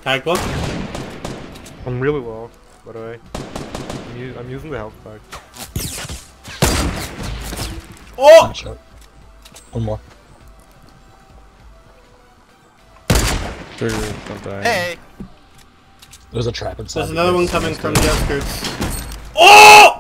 Tag one. I'm really low, by the way. I'm using the health pack. Oh! Shot. One more. Trigger, don't die. Hey! There's a trap inside. There's the another one base. coming from the outskirts. Oh!